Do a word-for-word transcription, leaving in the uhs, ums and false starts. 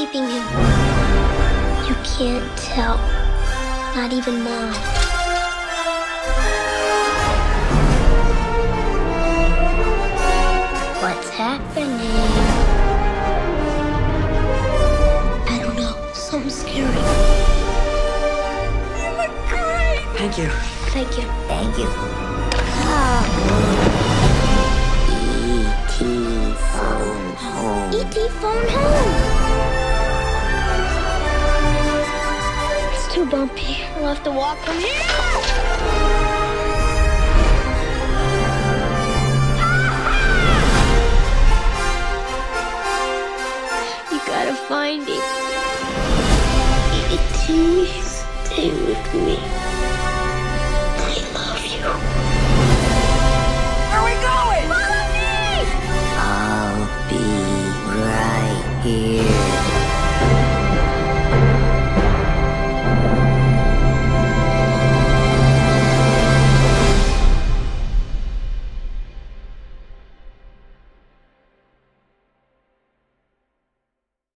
keeping him? You can't tell. Not even Mom. What's happening? I don't know. So scary. You look great. Thank you. Thank you. Thank you. E T phone home. E T phone home. It's too bumpy. We'll have to walk from here.